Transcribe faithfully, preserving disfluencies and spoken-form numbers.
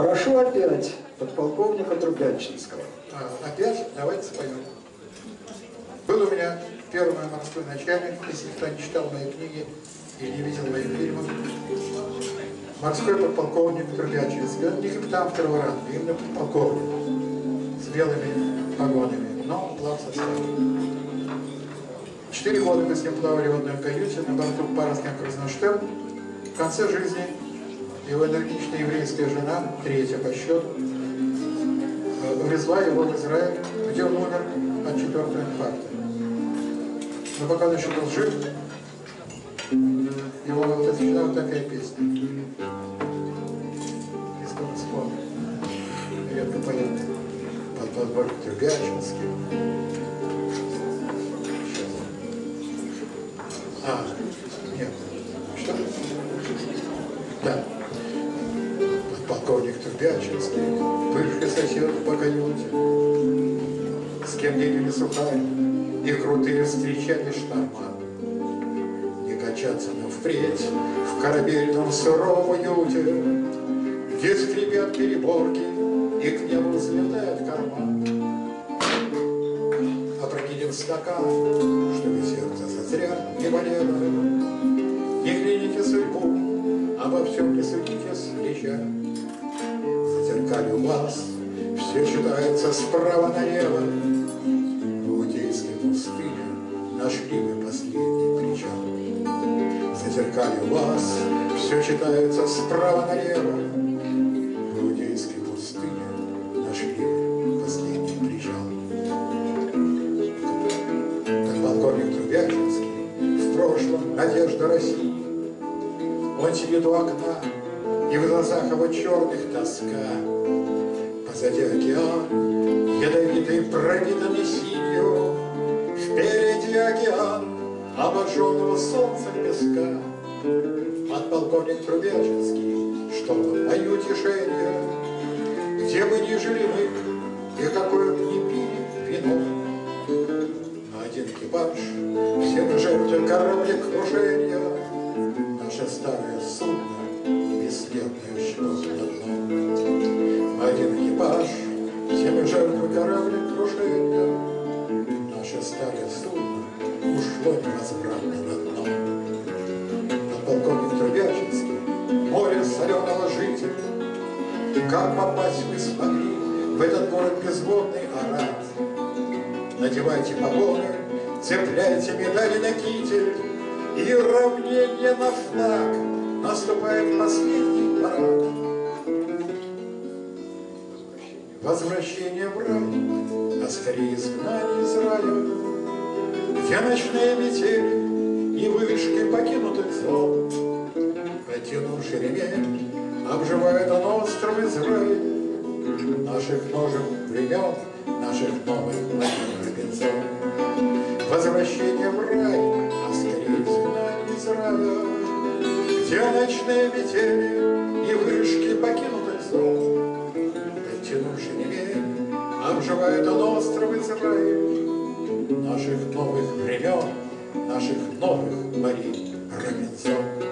Прошу опять подполковника Трубячинского. А, опять? Давайте споем. Был у меня первый морской начальник, если кто не читал мои книги и не видел моих фильмов. Морской подполковник Трубячинский. Он не капитан второго ранга, именно подполковник. С белыми погонами, но плав составе. Четыре года мы с ним плавали в одной каюте на борту Парусный Красноштель. В конце жизни его энергичная еврейская жена, третья по счету, увезла его в Израиль, где он умер от четвертого инфаркта. Но пока он еще был жив, его посвящена вот такая песня. И скоро вспомню. Редко поет под подборку Трубячинский. А, нет. Что? Да. Подполковник Трубячинский, бывший сосед по каюте, с кем делили сухарь и крутые встречали шторма. Не качаться нам впредь в корабельном сыром уюте, где скрипят переборки и к небу взлетает корма. Опрокинем стакан, чтобы сердце зазря не болело. Не кляните судьбу, обо всем не судите с плеча. У вас все читается справа налево. В Иудейской пустыне нашли мы последний причал. Зазеркали у вас все читается справа налево. В Иудейской пустыне нашли мы последний причал. Как полковник Трубячинский, в прошлом надежда России. Он сидит у окна, и в глазах его черных тоска. Позади океан, ядовитый пропитанный синью, впереди океан, обожженного солнцем песка. Подполковник Трубячинский, что мое утешение, где бы ни жили мы, и какое бы ни пили вино. На один экипаж, все мы жертвы кораблекрушения, наше старое судно, бесследное шло на дно. Один экипаж, все мы жертвы кораблекрушения, наше старое судно ушло невозвратно на дно. Подполковник Трубячинский, море соленого жителя, как попасть мы смогли в этот город безводный Арат? Надевайте погоны, цепляйте медали на китель, и равнение на флаг, наступает последний парад. Возвращение в рай, а скорее изгнание из рая, где ночные метели и вышки покинутых зон. Протянувший ремень, обживает он остров Израиль, наших ножек времен, наших новых Робинзон. Возвращение в рай, а скорее изгнание из рая, где ночные метели и вышки покинутых зон. Протянувший ремень, обживает он остров Израиль, наших новых времен, наших новых морей Робинзон.